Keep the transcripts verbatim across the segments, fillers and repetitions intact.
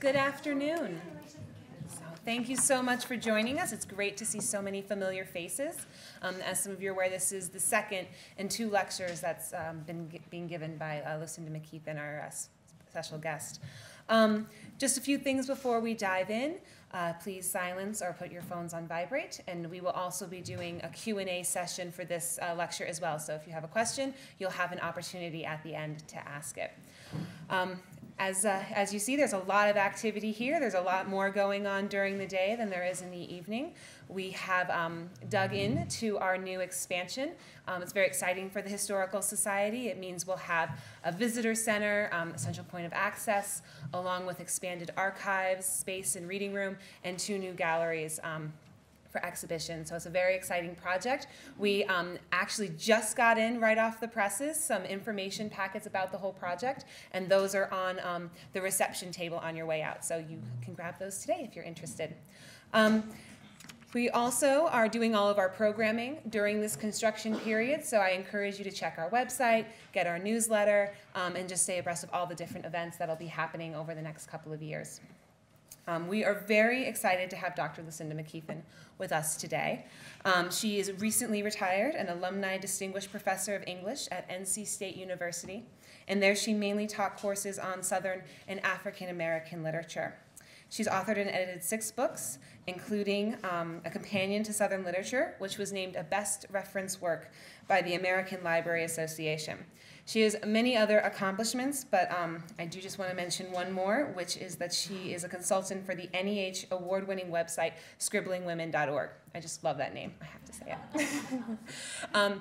Good afternoon. So thank you so much for joining us. It's great to see so many familiar faces. Um, as some of you are aware, this is the second in two lectures that's um, been being given by uh, Lucinda McKethan, our uh, special guest. Um, just a few things before we dive in. Uh, please silence or put your phones on vibrate, and we will also be doing a Q and A session for this uh, lecture as well. So if you have a question, you'll have an opportunity at the end to ask it. Um, As, uh, as you see, there's a lot of activity here. There's a lot more going on during the day than there is in the evening. We have um, dug into our new expansion. Um, it's very exciting for the Historical Society. It means we'll have a visitor center, um, a central point of access, along with expanded archives, space and reading room, and two new galleries um, for exhibition. So it's a very exciting project. We um, actually just got in right off the presses some information packets about the whole project, and those are on um, the reception table on your way out. So you can grab those today if you're interested. Um, we also are doing all of our programming during this construction period, so I encourage you to check our website, get our newsletter, um, and just stay abreast of all the different events that'll be happening over the next couple of years. Um, we are very excited to have Doctor Lucinda McKethan with us today. Um, she is recently retired, an alumni distinguished professor of English at N C State University, and there she mainly taught courses on Southern and African American literature. She's authored and edited six books, including um, A Companion to Southern Literature, which was named a Best Reference Work by the American Library Association. She has many other accomplishments, but um, I do just want to mention one more, which is that she is a consultant for the N E H award-winning website, scribbling women dot org. I just love that name. I have to say it. um,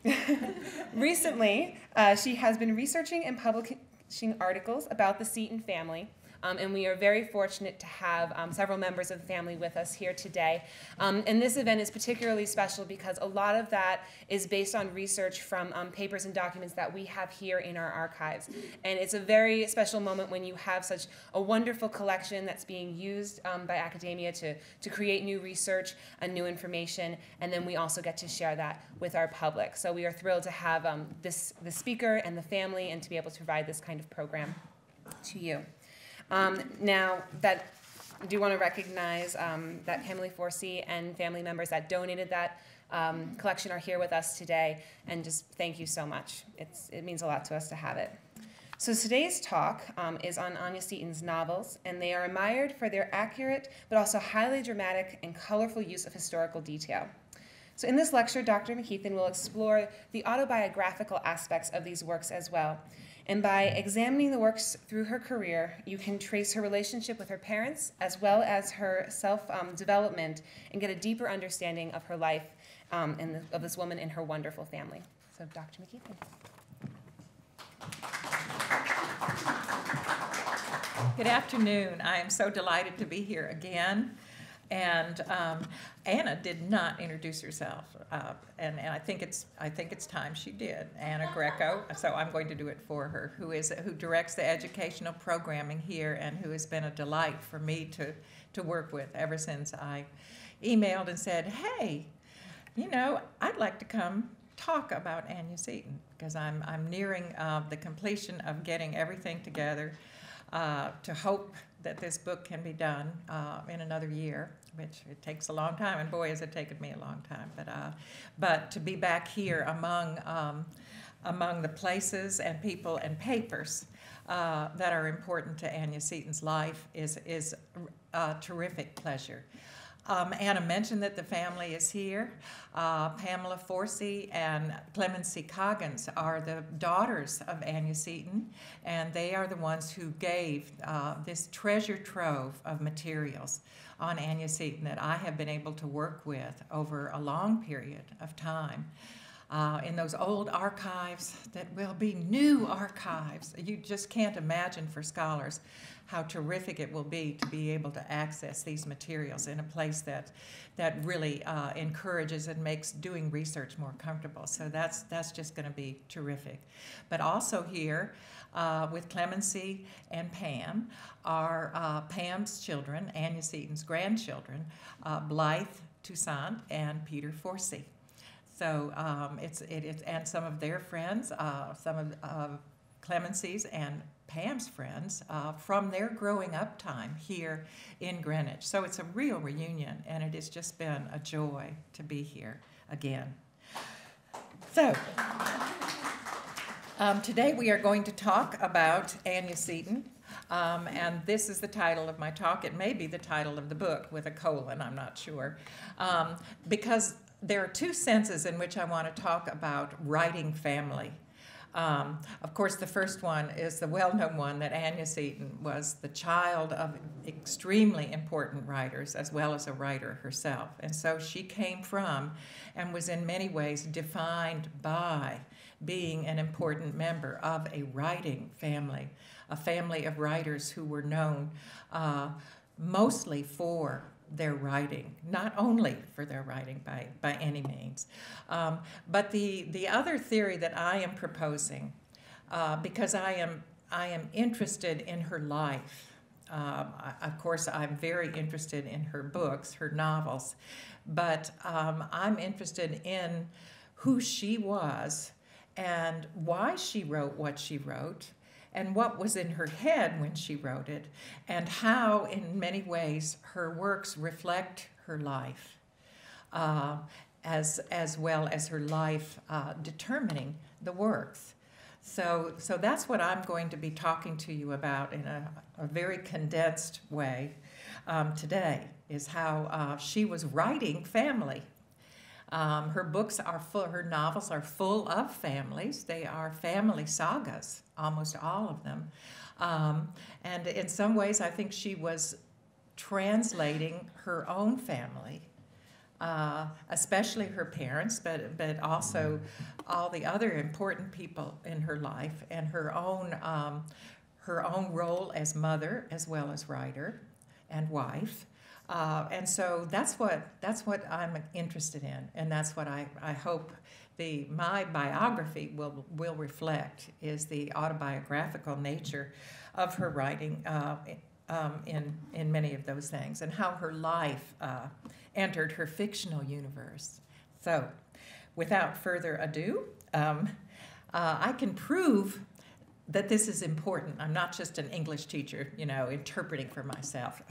recently, uh, she has been researching and publishing articles about the Seton family. Um, and we are very fortunate to have um, several members of the family with us here today. Um, and this event is particularly special because a lot of that is based on research from um, papers and documents that we have here in our archives. And it's a very special moment when you have such a wonderful collection that's being used um, by academia to, to create new research and new information, and then we also get to share that with our public. So we are thrilled to have um, this, the speaker and the family and to be able to provide this kind of program to you. Um, now, that I do want to recognize um, that Emily Forsey and family members that donated that um, collection are here with us today, and just thank you so much. It's, it means a lot to us to have it. So today's talk um, is on Anya Seton's novels, and they are admired for their accurate but also highly dramatic and colorful use of historical detail. So in this lecture, Doctor McKethan will explore the autobiographical aspects of these works as well. And by examining the works through her career, you can trace her relationship with her parents as well as her self-development um, and get a deeper understanding of her life um, and the, of this woman and her wonderful family. So, Doctor McKethan. Good afternoon. I am so delighted to be here again. And um, Anna did not introduce herself, uh, and, and I think it's I think it's time she did. Anna Greco, so I'm going to do it for her, who is who directs the educational programming here, and who has been a delight for me to to work with ever since I emailed and said, hey, you know, I'd like to come talk about Anya Seton, because I'm I'm nearing uh, the completion of getting everything together uh, to hope that this book can be done uh, in another year, which it takes a long time, and boy, has it taken me a long time. But uh, but to be back here among um, among the places and people and papers uh, that are important to Anya Seton's life is is a terrific pleasure. Um, Anna mentioned that the family is here. Uh, Pamela Forsey and Clemency Coggins are the daughters of Anya Seton, and they are the ones who gave uh, this treasure trove of materials on Anya Seton that I have been able to work with over a long period of time. Uh, in those old archives that will be new archives. You just can't imagine for scholars how terrific it will be to be able to access these materials in a place that that really uh, encourages and makes doing research more comfortable. So that's that's just going to be terrific. But also here uh, with Clemency and Pam are uh, Pam's children, Anya Seton's grandchildren, uh, Blythe Toussaint and Peter Forsey. So um, it's it, it and some of their friends, uh, some of uh, Clemency's and Pam's friends uh, from their growing up time here in Greenwich. So it's a real reunion, and it has just been a joy to be here again. So um, today we are going to talk about Anya Seton, um, and this is the title of my talk. It may be the title of the book with a colon, I'm not sure, um, because there are two senses in which I want to talk about writing family. Um, of course, the first one is the well-known one that Anya Seton was the child of extremely important writers as well as a writer herself. And so she came from and was in many ways defined by being an important member of a writing family, a family of writers who were known uh, mostly for their writing, not only for their writing by, by any means. Um, but the, the other theory that I am proposing, uh, because I am, I am interested in her life, um, I, of course I'm very interested in her books, her novels, but um, I'm interested in who she was and why she wrote what she wrote, and what was in her head when she wrote it, and how, in many ways, her works reflect her life, uh, as, as well as her life uh, determining the works. So, so that's what I'm going to be talking to you about in a, a very condensed way um, today, is how uh, she was writing family. Um, her books are full, her novels are full of families. They are family sagas, almost all of them. Um, and in some ways, I think she was translating her own family, uh, especially her parents, but, but also all the other important people in her life, and her own, um, her own role as mother as well as writer and wife. Uh, and so that's what that's what I'm interested in, and that's what I, I hope the my biography will will reflect, is the autobiographical nature of her writing uh, um, in in many of those things, and how her life uh, entered her fictional universe. So, without further ado, um, uh, I can prove that this is important. I'm not just an English teacher, you know, interpreting for myself.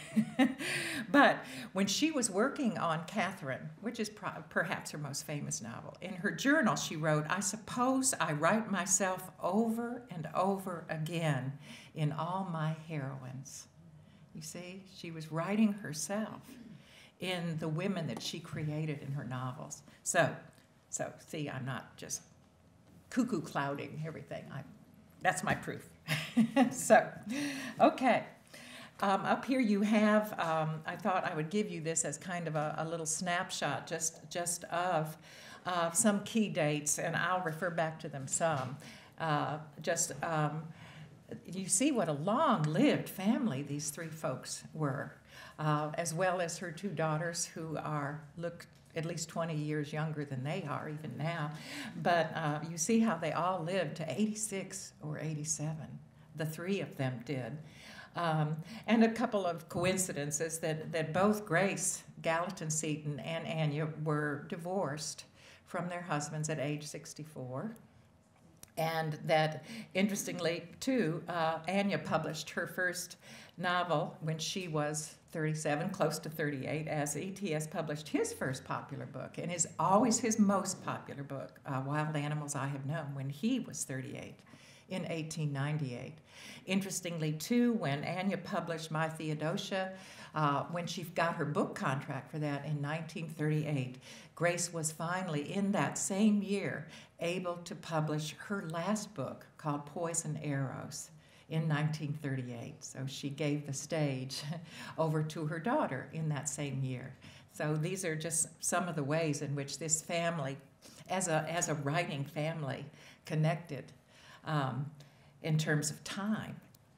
But when she was working on Catherine, which is perhaps her most famous novel, in her journal she wrote, "I suppose I write myself over and over again in all my heroines." You see, she was writing herself in the women that she created in her novels. So, so see, I'm not just cuckoo clouding everything. I That's my proof. So, okay. Um, up here you have, um, I thought I would give you this as kind of a, a little snapshot just, just of uh, some key dates, and I'll refer back to them some. Uh, just, um, you see what a long-lived family these three folks were, uh, as well as her two daughters, who are, look, at least twenty years younger than they are even now. But uh, you see how they all lived to eighty-six or eighty-seven. The three of them did. Um, and a couple of coincidences that, that both Grace Gallatin Seton and Anya were divorced from their husbands at age sixty-four. And that, interestingly, too, uh, Anya published her first novel when she was thirty-seven, close to thirty-eight, as E T S published his first popular book, and is always his most popular book, uh, Wild Animals I Have Known, when he was thirty-eight in eighteen ninety-eight. Interestingly, too, when Anya published My Theodosia, uh, when she got her book contract for that in nineteen thirty-eight, Grace was finally, in that same year, able to publish her last book called Poison Arrows in nineteen thirty-eight. So she gave the stage over to her daughter in that same year. So these are just some of the ways in which this family, as a, as a writing family, connected um, in terms of time.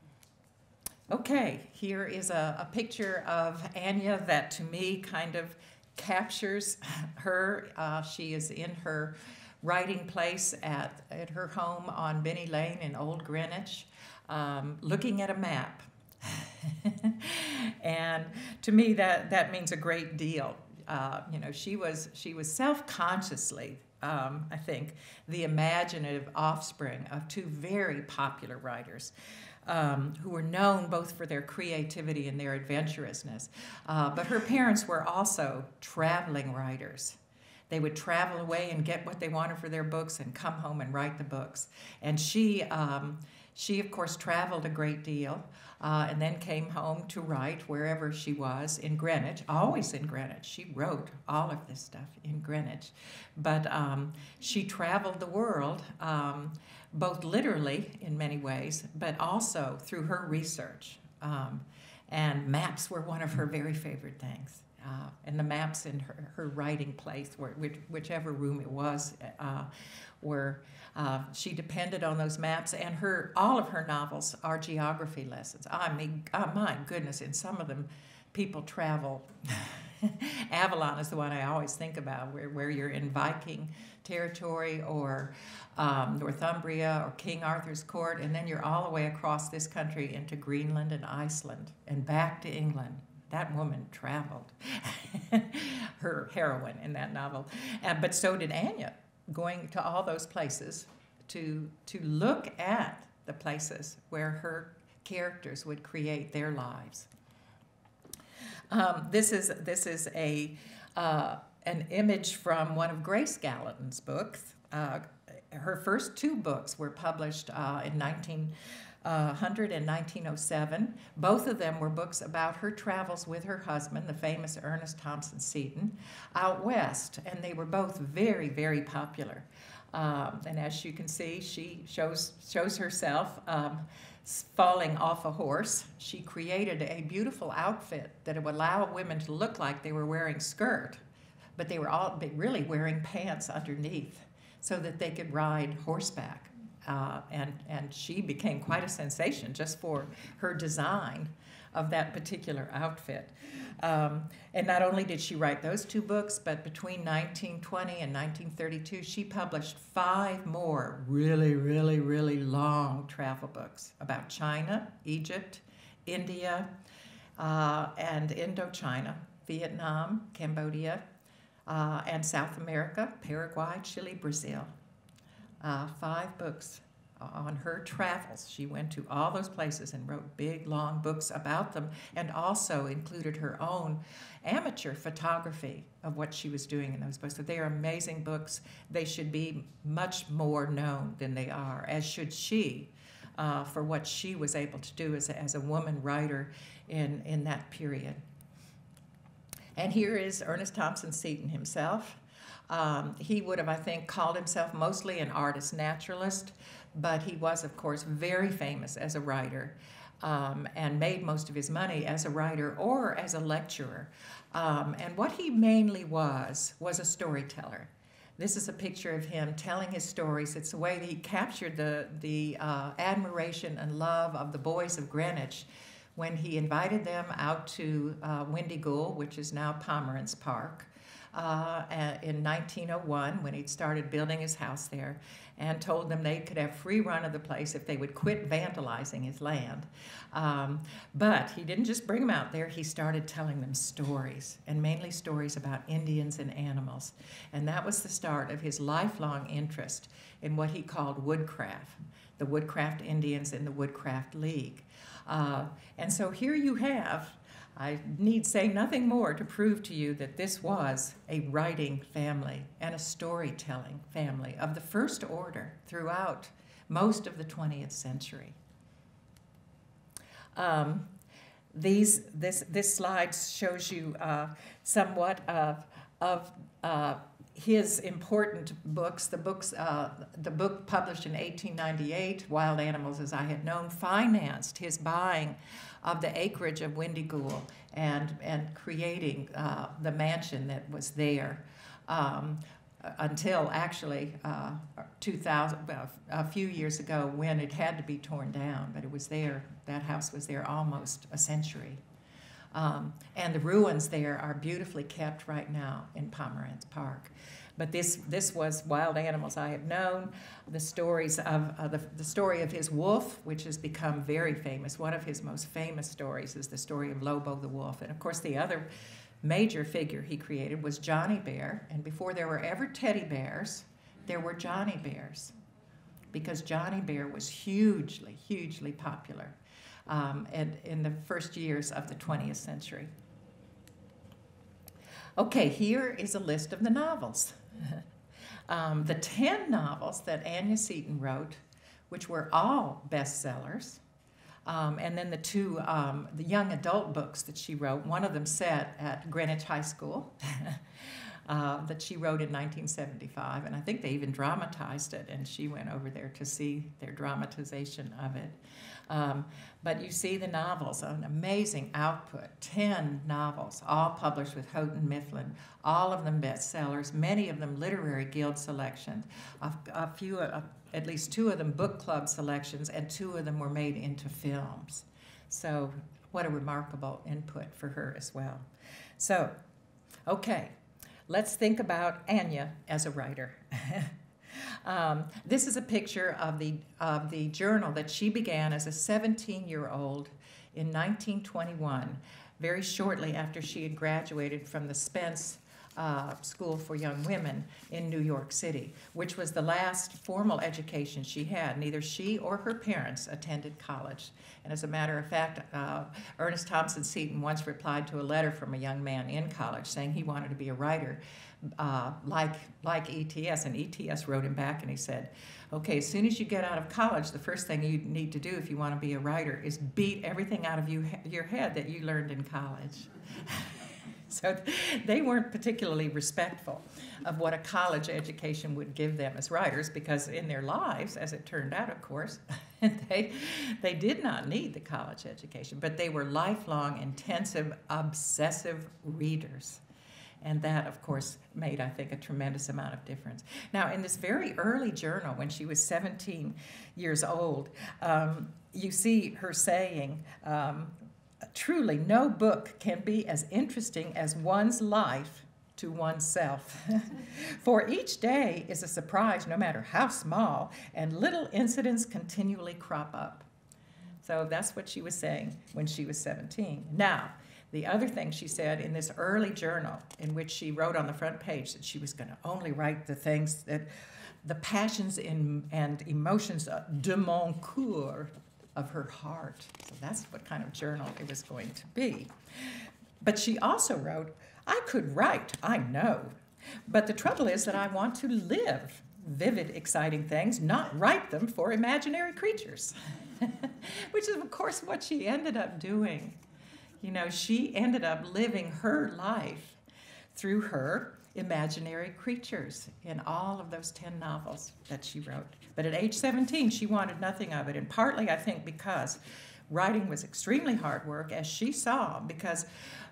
Okay, here is a, a picture of Anya that to me kind of captures her. Uh, she is in her writing place at, at her home on Benny Lane in Old Greenwich, um, looking at a map. And to me, that, that means a great deal. Uh, you know, she was, she was self-consciously um, I think, the imaginative offspring of two very popular writers. Um, who were known both for their creativity and their adventurousness. Uh, but her parents were also traveling writers. They would travel away and get what they wanted for their books and come home and write the books. And she, um, she of course, traveled a great deal uh, and then came home to write wherever she was in Greenwich, always in Greenwich. She wrote all of this stuff in Greenwich. But um, she traveled the world, um, both literally in many ways, but also through her research. Um, and maps were one of her very favorite things. Uh, and the maps in her, her writing place, where, which, whichever room it was, uh, were, uh, she depended on those maps, and her, all of her novels are geography lessons. I mean, oh my goodness, in some of them, people travel. Avalon is the one I always think about, where, where you're in Viking territory or um, Northumbria or King Arthur's court, and then you're all the way across this country into Greenland and Iceland and back to England. That woman traveled, her heroine in that novel. Uh, but so did Anya, going to all those places to, to look at the places where her characters would create their lives. Um, this is, this is a, uh, an image from one of Grace Gallatin's books. Uh, her first two books were published uh, in nineteen hundred and nineteen oh seven. Both of them were books about her travels with her husband, the famous Ernest Thompson Seton, out west, and they were both very, very popular. Um, and as you can see, she shows, shows herself um, falling off a horse. She created a beautiful outfit that would allow women to look like they were wearing skirt, but they were all really wearing pants underneath so that they could ride horseback. Uh, and, and she became quite a sensation just for her design of that particular outfit. Um, and not only did she write those two books, but between nineteen twenty and nineteen thirty-two, she published five more really, really, really long travel books about China, Egypt, India, uh, and Indochina, Vietnam, Cambodia, uh, and South America, Paraguay, Chile, Brazil. Uh, five books on her travels. She went to all those places and wrote big, long books about them, and also included her own amateur photography of what she was doing in those books. So they are amazing books. They should be much more known than they are, as should she, uh, for what she was able to do as a, as a woman writer in, in that period. And here is Ernest Thompson Seton himself. Um, he would have, I think, called himself mostly an artist naturalist, but he was, of course, very famous as a writer um, and made most of his money as a writer or as a lecturer. Um, and what he mainly was, was a storyteller. This is a picture of him telling his stories. It's the way that he captured the, the uh, admiration and love of the boys of Greenwich when he invited them out to uh, Windyghoul, which is now Pomeranz Park, Uh, in nineteen oh one, when he'd started building his house there, and told them they could have free run of the place if they would quit vandalizing his land. Um, but he didn't just bring them out there, he started telling them stories, and mainly stories about Indians and animals. And that was the start of his lifelong interest in what he called woodcraft, the Woodcraft Indians and the Woodcraft League. Uh, and so here you have, I need say nothing more to prove to you that this was a writing family and a storytelling family of the first order throughout most of the twentieth century. Um, these, this, this slide shows you uh, somewhat of, of uh, his important books. The, books uh, the book published in eighteen ninety-eight, Wild Animals as I Had Known, financed his buying of the acreage of Windyghoul and, and creating uh, the mansion that was there um, until actually uh, two thousand, well, a few years ago when it had to be torn down, but it was there, that house was there almost a century. Um, and the ruins there are beautifully kept right now in Pomeranz Park. But this, this was Wild Animals I Have Known, the stories of, uh, the, the story of his wolf, which has become very famous. One of his most famous stories is the story of Lobo the wolf. And of course the other major figure he created was Johnny Bear, and before there were ever teddy bears, there were Johnny Bears, because Johnny Bear was hugely, hugely popular um, and in the first years of the twentieth century. Okay, here is a list of the novels. um, the ten novels that Anya Seton wrote, which were all bestsellers, um, and then the two um, the young adult books that she wrote, one of them set at Greenwich High School, uh, that she wrote in nineteen seventy-five, and I think they even dramatized it, and she went over there to see their dramatization of it. Um, but you see the novels, an amazing output, ten novels, all published with Houghton Mifflin, all of them bestsellers, many of them literary guild selections, a, a few, uh, at least two of them book club selections, and two of them were made into films. So what a remarkable input for her as well. So, okay, let's think about Anya as a writer. Um, this is a picture of the, of the journal that she began as a seventeen-year-old in nineteen twenty-one, very shortly after she had graduated from the Spence uh, School for Young Women in New York City, which was the last formal education she had. Neither she or her parents attended college. And as a matter of fact, uh, Ernest Thompson Seton once replied to a letter from a young man in college saying he wanted to be a writer. Uh, like, like E T S, and E T S wrote him back and he said, okay, as soon as you get out of college, the first thing you need to do if you want to be a writer is beat everything out of you, your head that you learned in college. So they weren't particularly respectful of what a college education would give them as writers, because in their lives, as it turned out, of course, they, they did not need the college education, but they were lifelong, intensive, obsessive readers. And that, of course, made, I think, a tremendous amount of difference. Now, in this very early journal, when she was seventeen years old, um, you see her saying, um, truly, no book can be as interesting as one's life to oneself. For each day is a surprise, no matter how small, and little incidents continually crop up. So that's what she was saying when she was seventeen. Now, the other thing she said in this early journal, in which she wrote on the front page that she was going to only write the things that, the passions in, and emotions de mon cœur, of her heart. So that's what kind of journal it was going to be. But she also wrote, I could write, I know, but the trouble is that I want to live vivid, exciting things, not write them for imaginary creatures, which is, of course, what she ended up doing. You know, she ended up living her life through her imaginary creatures in all of those ten novels that she wrote. But at age seventeen, she wanted nothing of it, and partly, I think, because writing was extremely hard work, as she saw, because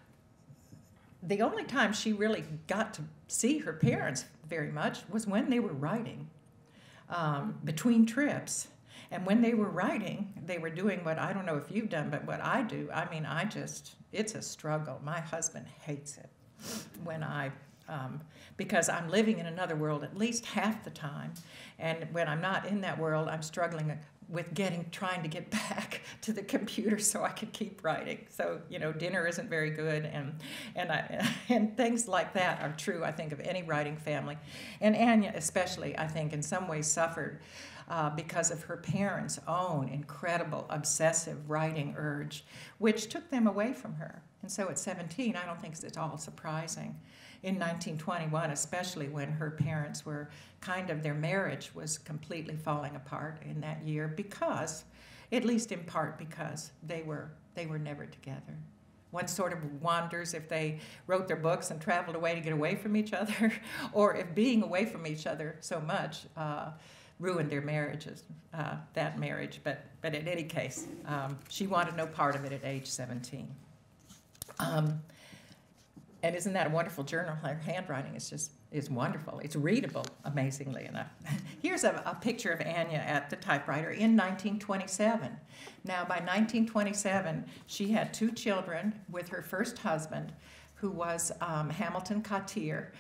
the only time she really got to see her parents very much was when they were writing, um, between trips. And when they were writing, they were doing what, I don't know if you've done, but what I do, I mean, I just, it's a struggle. My husband hates it when I, um, because I'm living in another world at least half the time. And when I'm not in that world, I'm struggling with getting, trying to get back to the computer so I can keep writing. So, you know, dinner isn't very good, and, and, I, and things like that are true, I think, of any writing family. And Anya especially, I think, in some ways suffered Uh, because of her parents' own incredible obsessive writing urge, which took them away from her. And so at seventeen, I don't think it's at all surprising. In nineteen twenty-one, especially when her parents were kind of, their marriage was completely falling apart in that year because, at least in part because, they were, they were never together. One sort of wonders if they wrote their books and traveled away to get away from each other, or if being away from each other so much uh, ruined their marriages, uh, that marriage. But, but in any case, um, she wanted no part of it at age seventeen. Um, and isn't that a wonderful journal? Her handwriting is just is wonderful. It's readable, amazingly enough. Here's a, a picture of Anya at the typewriter in nineteen twenty-seven. Now, by nineteen twenty-seven, she had two children with her first husband, who was um, Hamilton Cottier.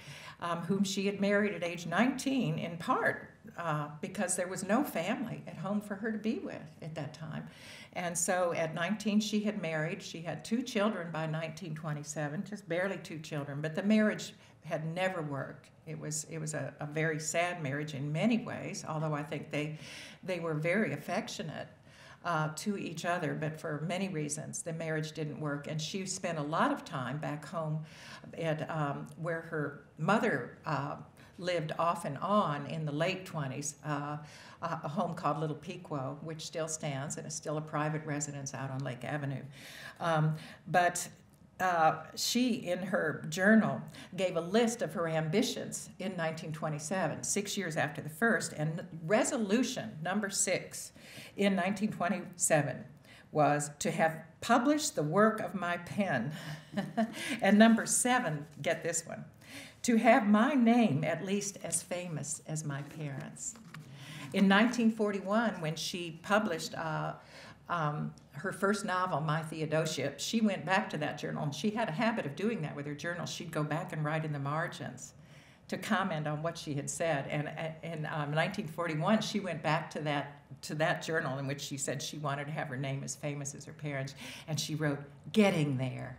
um, whom she had married at age nineteen, in part uh, because there was no family at home for her to be with at that time. And so at nineteen, she had married. She had two children by nineteen twenty-seven, just barely two children, but the marriage had never worked. It was it was a, a very sad marriage in many ways, although I think they they were very affectionate uh, to each other, but for many reasons the marriage didn't work. And she spent a lot of time back home at um, where her mother uh, lived off and on in the late twenties, uh, a home called Little Pequot, which still stands and is still a private residence out on Lake Avenue. Um, but Uh, she, in her journal, gave a list of her ambitions in nineteen twenty-seven, six years after the first, and resolution number six in nineteen twenty-seven was to have published the work of my pen. And number seven, get this one, to have my name at least as famous as my parents. In nineteen forty-one, when she published uh, Um, her first novel, My Theodosia, she went back to that journal, and she had a habit of doing that with her journal. She'd go back and write in the margins to comment on what she had said. And in um, nineteen forty-one, she went back to that to that journal in which she said she wanted to have her name as famous as her parents, and she wrote, "Getting there."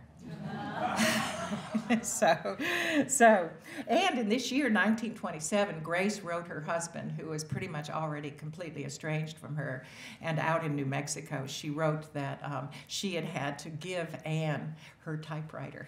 so, so, and in this year, nineteen twenty-seven, Grace wrote her husband, who was pretty much already completely estranged from her and out in New Mexico. She wrote that um, she had had to give Anne her typewriter.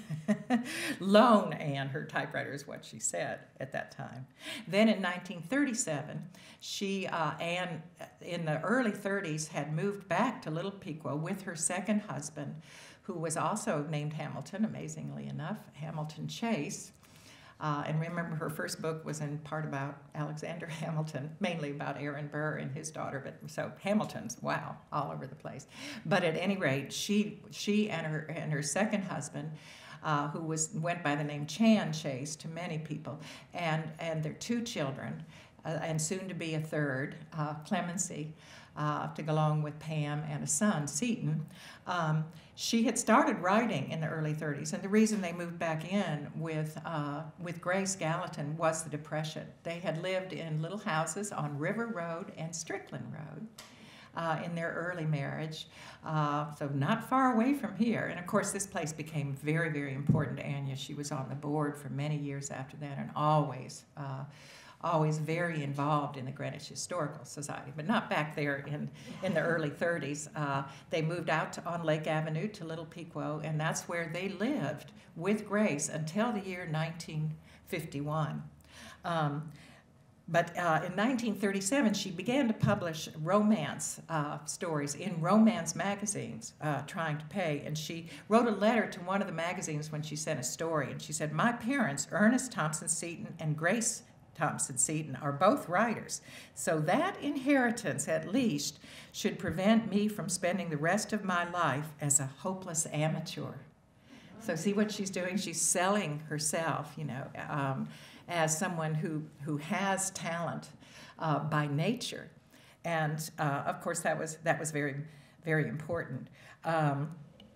Loan Anne her typewriter is what she said at that time. Then in nineteen thirty-seven, she, uh, Anne, in the early thirties, had moved back to Little Pequot with her second husband, who was also named Hamilton, amazingly enough, Hamilton Chase. Uh, and remember, her first book was in part about Alexander Hamilton, mainly about Aaron Burr and his daughter, but so Hamiltons, wow, all over the place. But at any rate, she, she and her and her second husband, uh, who was went by the name Chan Chase to many people, and, and their two children, uh, and soon to be a third, uh, Clemency, uh, to go along with Pam, and a son, Seton. Um, She had started writing in the early thirties, and the reason they moved back in with, uh, with Grace Gallatin was the Depression. They had lived in little houses on River Road and Strickland Road uh, in their early marriage, uh, so not far away from here. And of course, this place became very, very important to Anya. She was on the board for many years after that, and always uh, always very involved in the Greenwich Historical Society, but not back there in, in the early thirties. Uh, they moved out to, on Lake Avenue to Little Pequot, and that's where they lived with Grace until the year nineteen fifty-one. Um, but uh, in nineteen thirty-seven, she began to publish romance uh, stories in romance magazines, uh, trying to pay. And she wrote a letter to one of the magazines when she sent a story, and she said, "My parents, Ernest Thompson Seton and Grace Thompson Seton, are both writers, so that inheritance at least should prevent me from spending the rest of my life as a hopeless amateur." So see what she's doing? She's selling herself, you know, um, as someone who, who has talent uh, by nature. And uh, of course that was, that was very, very important. Um,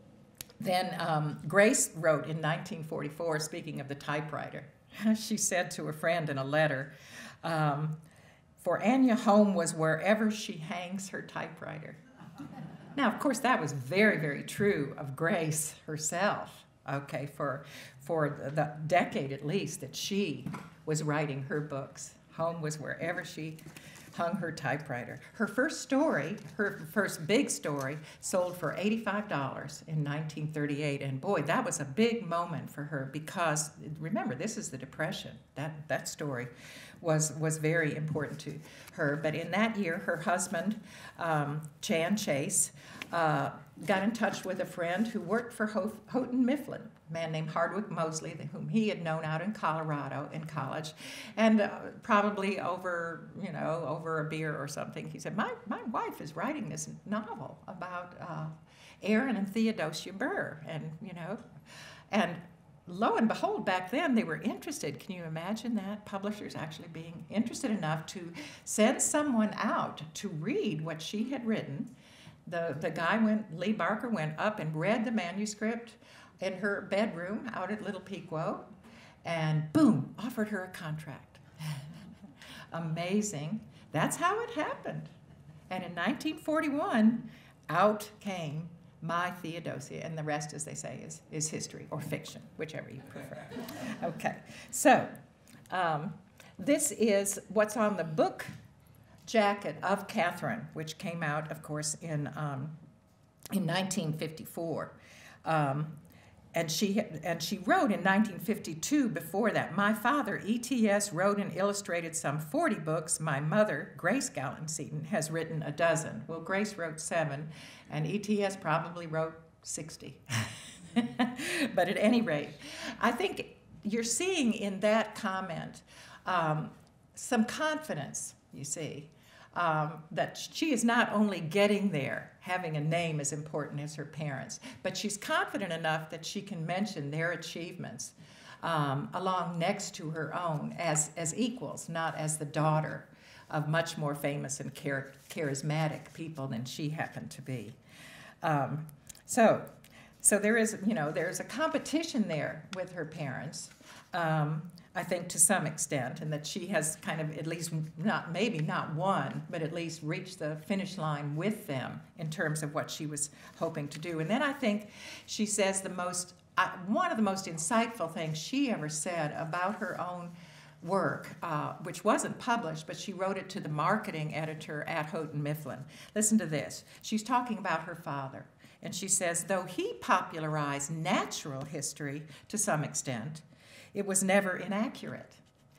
then um, Grace wrote in nineteen forty-four, speaking of the typewriter, she said to a friend in a letter, um, "For Anya, home was wherever she hangs her typewriter." Now, of course, that was very, very true of Grace herself, okay, for, for the, the decade at least that she was writing her books. Home was wherever she hung her typewriter. Her first story, her first big story, sold for eighty-five dollars in nineteen thirty-eight, and boy, that was a big moment for her because, remember, this is the Depression. That, that story was, was very important to her. But in that year, her husband, um, Chan Chase, uh, got in touch with a friend who worked for Ho Houghton Mifflin, a man named Hardwick Mosley, whom he had known out in Colorado in college, and uh, probably over, you know, over a beer or something, he said, my, my wife is writing this novel about uh, Aaron and Theodosia Burr, and, you know, and lo and behold, back then they were interested. Can you imagine that? Publishers actually being interested enough to send someone out to read what she had written. The, the guy went, Lee Barker went up and read the manuscript in her bedroom out at Little Pequot, and boom, offered her a contract. Amazing. That's how it happened. And in nineteen forty-one, out came My Theodosia, and the rest, as they say, is, is history or fiction, whichever you prefer. Okay, so um, this is what's on the book jacket of Catherine, which came out, of course, in, um, in nineteen fifty-four. Um, and she, and she wrote in nineteen fifty-two, before that, my father, E T S, wrote and illustrated some forty books. My mother, Grace Gallant Seton, has written a dozen. Well, Grace wrote seven, and E T S probably wrote sixty. But at any rate, I think you're seeing in that comment um, some confidence, you see, um, that she is not only getting there, having a name as important as her parents, but she's confident enough that she can mention their achievements um, along next to her own as, as equals, not as the daughter of much more famous and char charismatic people than she happened to be. Um, so, so there is, you know, there's a competition there with her parents, um, I think to some extent, and that she has kind of at least not, maybe not won, but at least reached the finish line with them in terms of what she was hoping to do. And then I think she says the most, uh, one of the most insightful things she ever said about her own work, uh, which wasn't published, but she wrote it to the marketing editor at Houghton Mifflin. Listen to this. She's talking about her father, and she says, though he popularized natural history to some extent, it was never inaccurate.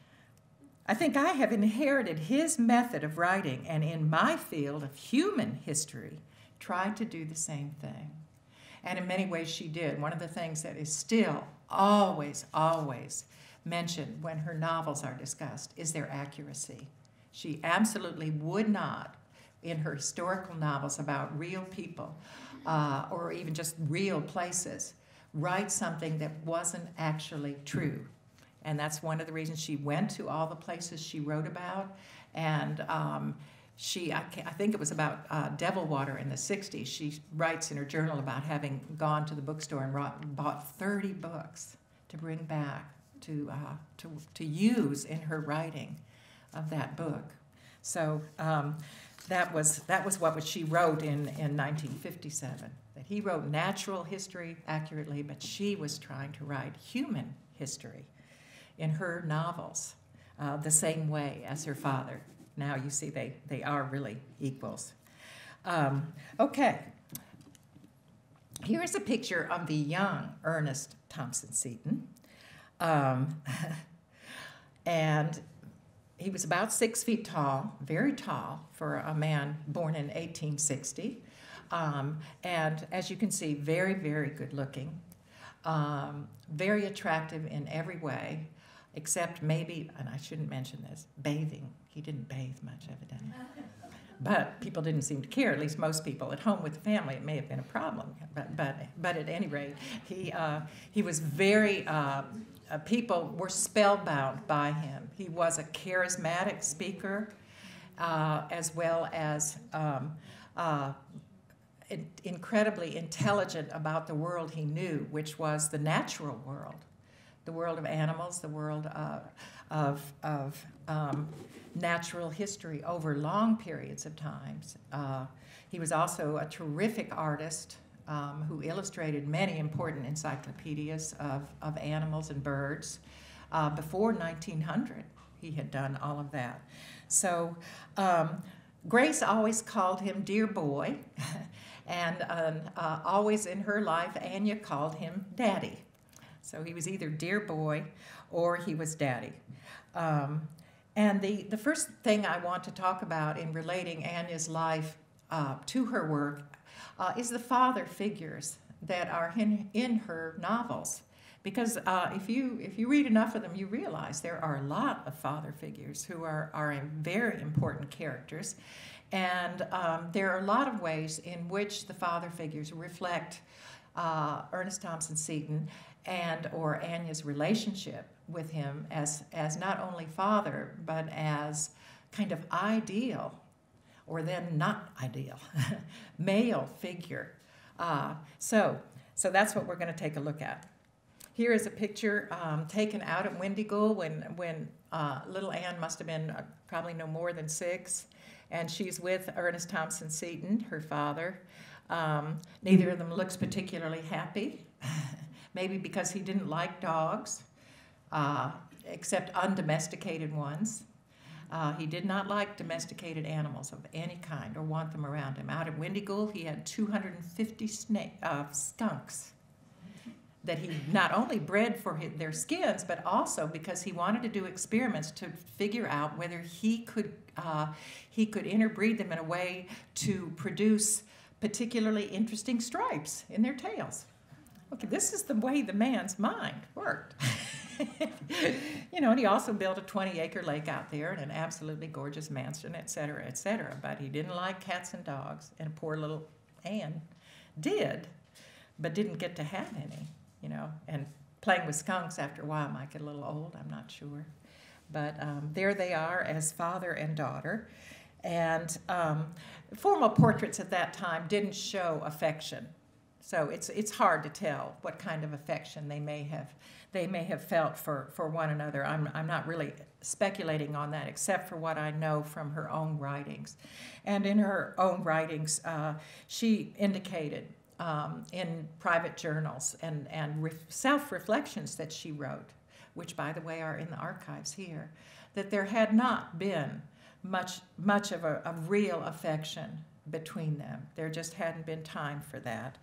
I think I have inherited his method of writing, and in my field of human history, tried to do the same thing. And in many ways she did. One of the things that is still always, always mentioned when her novels are discussed is their accuracy. She absolutely would not, in her historical novels about real people, uh, or even just real places, write something that wasn't actually true. And that's one of the reasons she went to all the places she wrote about. And um, she, I, I think it was about uh, Devil Water in the sixties, she writes in her journal about having gone to the bookstore and wrought, bought thirty books to bring back to, uh, to, to use in her writing of that book. So um, that was, that was what she wrote in, in nineteen fifty-seven. That he wrote natural history accurately, but she was trying to write human history in her novels uh, the same way as her father. Now you see they, they are really equals. Um, okay, here is a picture of the young Ernest Thompson Seton. Um, and he was about six feet tall, very tall for a man born in eighteen sixty. Um, and as you can see, very, very good looking, um, very attractive in every way, except maybe, and I shouldn't mention this, bathing. He didn't bathe much, evidently. But people didn't seem to care, at least most people. At home with the family, it may have been a problem. But, but, but at any rate, he, uh, he was very, uh, uh, people were spellbound by him. He was a charismatic speaker, uh, as well as um, uh, incredibly intelligent about the world he knew, which was the natural world, the world of animals, the world uh, of, of um, natural history over long periods of times. Uh, he was also a terrific artist um, who illustrated many important encyclopedias of, of animals and birds. Uh, before nineteen hundred, he had done all of that. So um, Grace always called him dear boy. And uh, uh, always in her life, Anya called him Daddy. So he was either dear boy or he was Daddy. Um, and the, the first thing I want to talk about in relating Anya's life uh, to her work uh, is the father figures that are in, in her novels. Because uh, if, you, if you read enough of them, you realize there are a lot of father figures who are, are very important characters. And um, there are a lot of ways in which the father figures reflect uh, Ernest Thompson Seton and or Anya's relationship with him as, as not only father, but as kind of ideal, or then not ideal, male figure. Uh, so, so that's what we're going to take a look at. here is a picture um, taken out at Wendigo when, when uh, little Anne must have been uh, probably no more than six. And she's with Ernest Thompson Seton, her father. Um, neither of them looks particularly happy, maybe because he didn't like dogs, uh, except undomesticated ones. Uh, he did not like domesticated animals of any kind or want them around him. Out at Wendigo, he had two hundred fifty snake, uh, skunks that he not only bred for his, their skins, but also because he wanted to do experiments to figure out whether he could, uh, he could interbreed them in a way to produce particularly interesting stripes in their tails. Okay, this is the way the man's mind worked. You know, and he also built a twenty acre lake out there and an absolutely gorgeous mansion, et cetera, et cetera. But he didn't like cats and dogs, and poor little Anne did, but didn't get to have any, you know. And playing with skunks after a while might get a little old, I'm not sure. But um, there they are as father and daughter. And um, formal portraits at that time didn't show affection. So it's, it's hard to tell what kind of affection they may have they may have felt for, for one another. I'm, I'm not really speculating on that except for what I know from her own writings. And in her own writings, uh, she indicated um, in private journals and, and ref self-reflections that she wrote, which, by the way, are in the archives here, that there had not been much, much of a, a real affection between them. There just hadn't been time for that.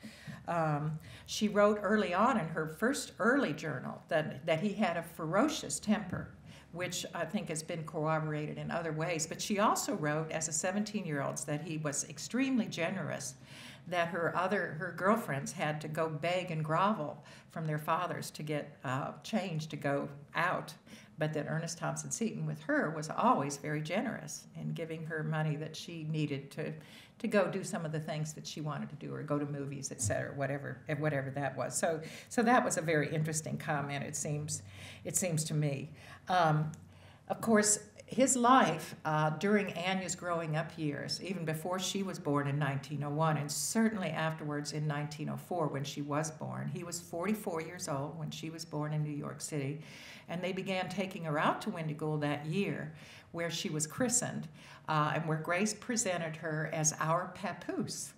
Um, she wrote early on in her first early journal that, that he had a ferocious temper, which I think has been corroborated in other ways. But she also wrote as a seventeen-year-old that he was extremely generous, that her other her girlfriends had to go beg and grovel from their fathers to get uh, change to go out, but that Ernest Thompson Seton with her was always very generous in giving her money that she needed to to go do some of the things that she wanted to do, or go to movies, et cetera, whatever whatever that was. So so that was a very interesting comment, it seems it seems to me. Um, of course, his life uh, during Anya's growing up years, even before she was born in nineteen oh one, and certainly afterwards in nineteen oh four when she was born. He was forty-four years old when she was born in New York City, and they began taking her out to Wendigo that year, where she was christened, uh, and where Grace presented her as our papoose,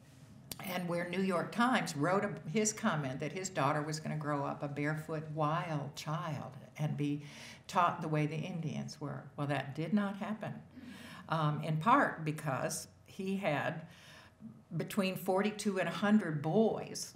and where New York Times wrote a, his comment that his daughter was going to grow up a barefoot, wild child and be taught the way the Indians were. Well, that did not happen, um, in part because he had between forty-two and one hundred boys,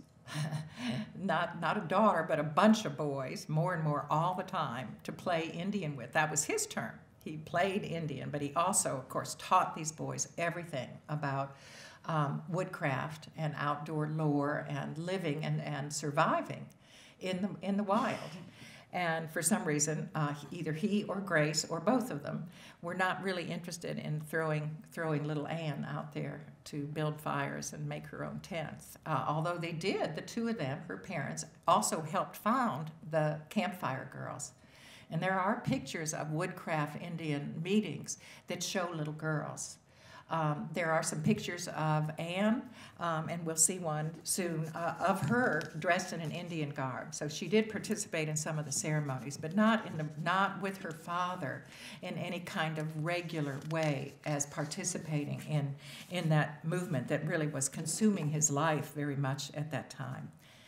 not, not a daughter, but a bunch of boys, more and more all the time, to play Indian with. That was his term. He played Indian, but he also, of course, taught these boys everything about um, woodcraft and outdoor lore and living and, and surviving in the, in the wild. And for some reason, uh, either he or Grace or both of them were not really interested in throwing, throwing little Anne out there to build fires and make her own tents. Uh, although they did, the two of them, her parents, also helped found the Campfire Girls. And there are pictures of woodcraft Indian meetings that show little girls. Um, there are some pictures of Anne, um, and we'll see one soon, uh, of her dressed in an Indian garb. So she did participate in some of the ceremonies, but not, in the, not with her father in any kind of regular way as participating in, in that movement that really was consuming his life very much at that time.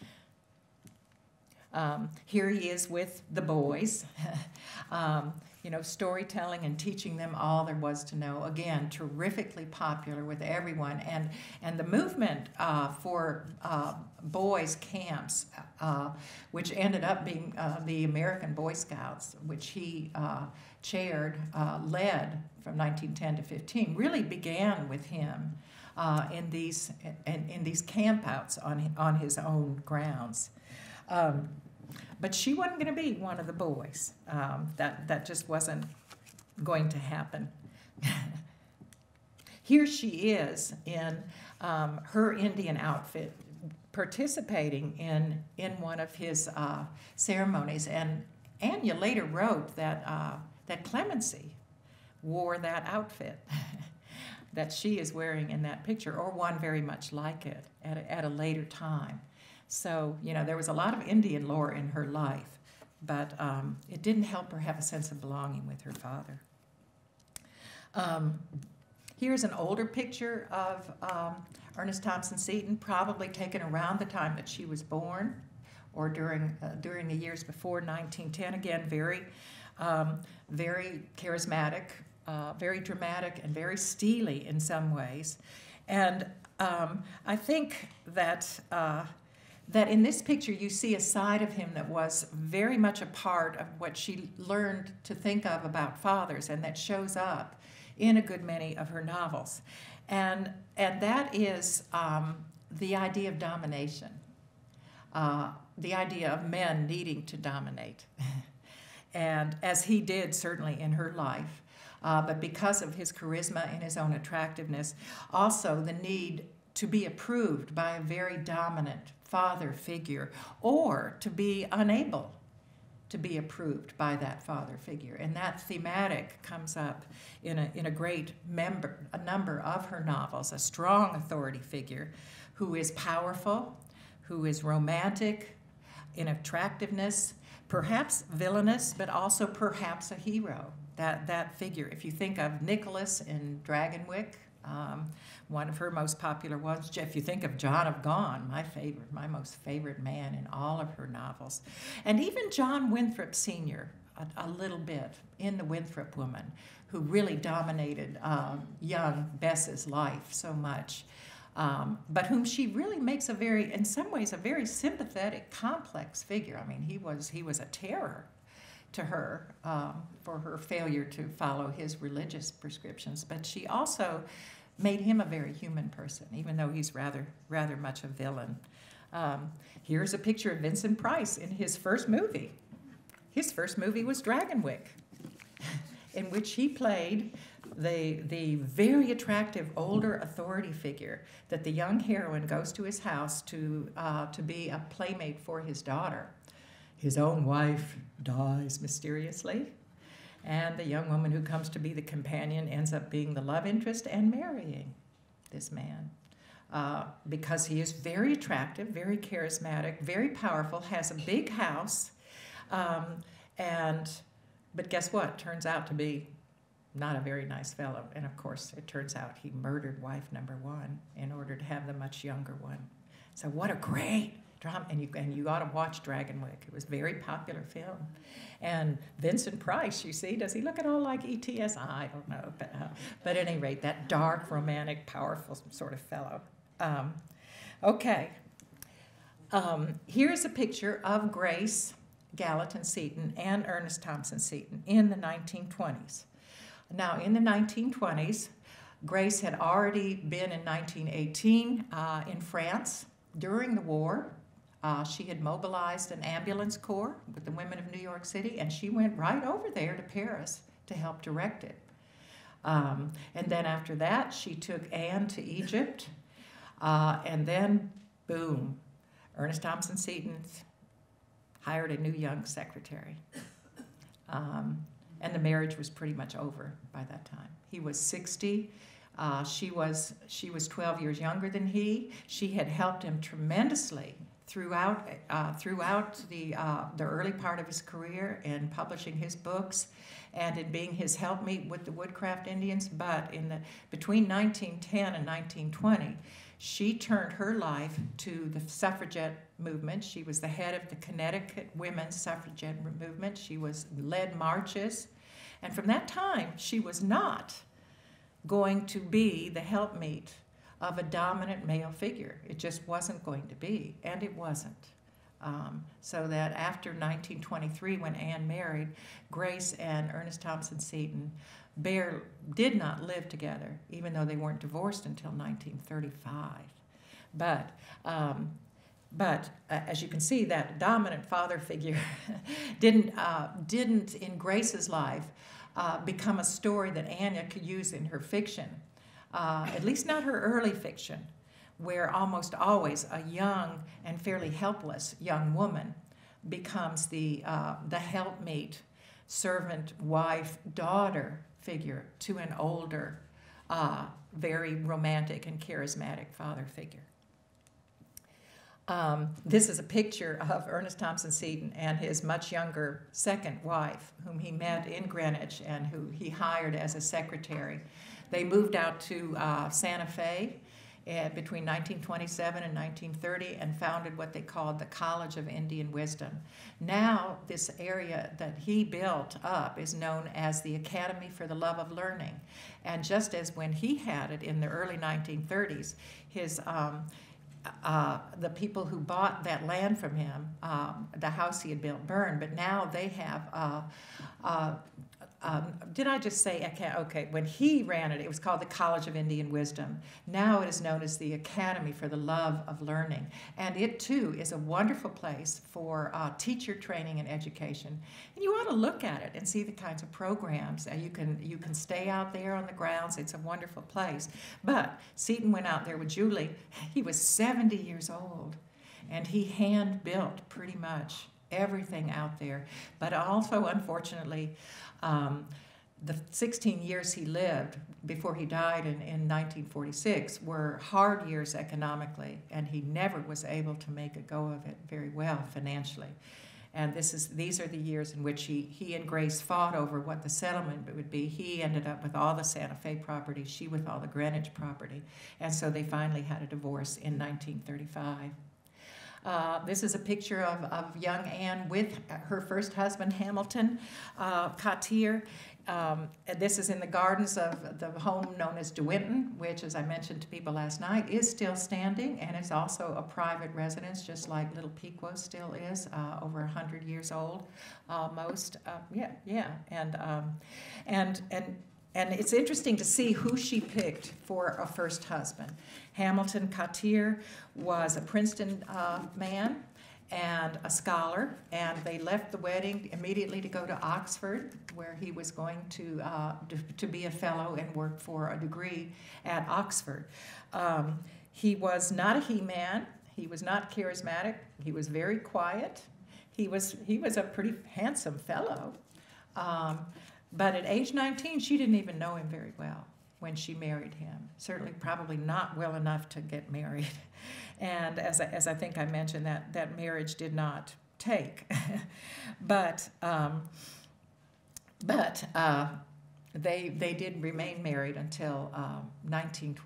Um, here he is with the boys. um, You know, storytelling and teaching them all there was to know. Again, terrifically popular with everyone. And, and the movement uh, for uh, boys' camps, uh, which ended up being uh, the American Boy Scouts, which he uh, chaired, uh, led from nineteen ten to fifteen, really began with him uh, in, these, in, in these campouts on, on his own grounds. Um, But she wasn't going to be one of the boys. Um, that, that just wasn't going to happen. Here she is in um, her Indian outfit, participating in, in one of his uh, ceremonies. And Anya later wrote that, uh, that Clemency wore that outfit that she is wearing in that picture, or one very much like it at a, at a later time. So, you know, there was a lot of Indian lore in her life, but um, it didn't help her have a sense of belonging with her father. Um, here's an older picture of um, Ernest Thompson Seton, probably taken around the time that she was born, or during uh, during the years before nineteen ten. Again, very, um, very charismatic, uh, very dramatic, and very steely in some ways. And um, I think that uh, that in this picture you see a side of him that was very much a part of what she learned to think of about fathers, and that shows up in a good many of her novels. And, and that is um, the idea of domination, uh, the idea of men needing to dominate. And as he did certainly in her life, uh, but because of his charisma and his own attractiveness, also the need to be approved by a very dominant father figure, or to be unable to be approved by that father figure. And that thematic comes up in a, in a great member, a number of her novels, a strong authority figure who is powerful, who is romantic in attractiveness, perhaps villainous, but also perhaps a hero. That, that figure, if you think of Nicholas in Dragonwyck, um, one of her most popular ones. If you think of John of Gaunt, my favorite, my most favorite man in all of her novels. And even John Winthrop Senior, a, a little bit, in The Winthrop Woman, who really dominated um, young Bess's life so much, um, but whom she really makes a very, in some ways, a very sympathetic, complex figure. I mean, he was, he was a terror to her um, for her failure to follow his religious prescriptions, but she also made him a very human person, even though he's rather, rather much a villain. Um, here's a picture of Vincent Price in his first movie. His first movie was Dragonwyck, in which he played the, the very attractive older authority figure that the young heroine goes to his house to, uh, to be a playmate for his daughter. His own wife dies mysteriously, and the young woman who comes to be the companion ends up being the love interest and marrying this man. Uh, because he is very attractive, very charismatic, very powerful, has a big house, um, and, but guess what? Turns out to be not a very nice fellow. And of course, it turns out he murdered wife number one in order to have the much younger one. So what a great drama, and you, and you ought to watch Dragonwyck. It was a very popular film. And Vincent Price, you see, does he look at all like E T S? I don't know, but, uh, but at any rate, that dark, romantic, powerful sort of fellow. Um, okay, um, here's a picture of Grace Gallatin Seton and Ernest Thompson Seton in the nineteen twenties. Now, in the nineteen twenties, Grace had already been in nineteen eighteen uh, in France during the war. Uh, she had mobilized an ambulance corps with the women of New York City, and she went right over there to Paris to help direct it. Um, and then after that, she took Anne to Egypt, uh, and then, boom, Ernest Thompson Seton hired a new young secretary. Um, and the marriage was pretty much over by that time. He was sixty. Uh, she was, she was twelve years younger than he. She had helped him tremendously throughout, uh, throughout the, uh, the early part of his career in publishing his books and in being his helpmeet with the Woodcraft Indians. But in the, between nineteen ten and nineteen twenty, she turned her life to the suffragette movement. She was the head of the Connecticut Women's Suffragette Movement. She was led marches. And from that time, she was not going to be the helpmeet of a dominant male figure. It just wasn't going to be, and it wasn't. Um, so that after nineteen twenty-three, when Anne married, Grace and Ernest Thompson Seton bare, did not live together, even though they weren't divorced until nineteen thirty-five. But, um, but uh, as you can see, that dominant father figure didn't, uh, didn't in Grace's life uh, become a story that Anya could use in her fiction. Uh, at least not her early fiction, where almost always a young and fairly helpless young woman becomes the, uh, the helpmate, servant, wife, daughter figure to an older, uh, very romantic and charismatic father figure. Um, this is a picture of Ernest Thompson Seton and his much younger second wife, whom he met in Greenwich and who he hired as a secretary. They moved out to uh, Santa Fe uh, between nineteen twenty-seven and nineteen thirty and founded what they called the College of Indian Wisdom. Now, this area that he built up is known as the Academy for the Love of Learning. And just as when he had it in the early nineteen thirties, his um, Uh, the people who bought that land from him, um, the house he had built burned, but now they have, uh, uh, um, did I just say, I can't, okay, when he ran it, it was called the College of Indian Wisdom. Now it is known as the Academy for the Love of Learning. And it too is a wonderful place for uh, teacher training and education. And you ought to look at it and see the kinds of programs. Uh, you can, you can stay out there on the grounds. It's a wonderful place. But Seton went out there with Julie. He was seventy years old, and he hand-built pretty much everything out there. But also, unfortunately, um, the sixteen years he lived before he died in, in nineteen forty-six were hard years economically, and he never was able to make a go of it very well financially. And this is, these are the years in which he, he and Grace fought over what the settlement would be. He ended up with all the Santa Fe property, she with all the Greenwich property. And so they finally had a divorce in nineteen thirty-five. Uh, this is a picture of, of young Anne with her first husband, Hamilton uh, Cottier. Um, and this is in the gardens of the home known as De Winton, which, as I mentioned to people last night, is still standing, and it's also a private residence, just like Little Pequot still is, uh, over one hundred years old, almost. Uh, yeah, yeah, and um, and and. And it's interesting to see who she picked for a first husband. Hamilton Cottier was a Princeton uh, man and a scholar, and they left the wedding immediately to go to Oxford, where he was going to, uh, to, to be a fellow and work for a degree at Oxford. Um, he was not a he-man. He was not charismatic. He was very quiet. He was, he was a pretty handsome fellow. Um, But at age nineteen, she didn't even know him very well when she married him. Certainly probably not well enough to get married. And as I, as I think I mentioned, that, that marriage did not take. but um, but uh, they, they did remain married until um, nineteen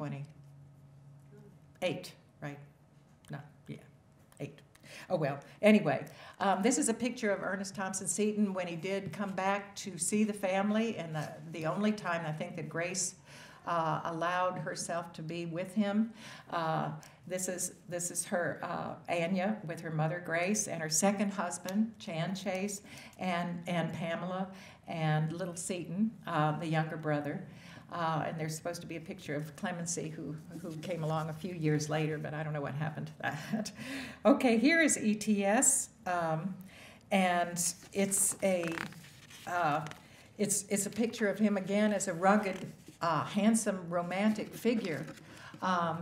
twenty-eight, right? No, yeah, eight. Oh, well, anyway, um, this is a picture of Ernest Thompson Seton when he did come back to see the family, and the, the only time I think that Grace uh, allowed herself to be with him. Uh, this is this is her, uh, Anya, with her mother, Grace, and her second husband, Chan Chase, and, and Pamela, and little Seton, uh, the younger brother. Uh, and there's supposed to be a picture of Clemency, who, who came along a few years later, but I don't know what happened to that. Okay, here is E T S, um, and it's a, uh, it's, it's a picture of him again as a rugged, uh, handsome, romantic figure. Um,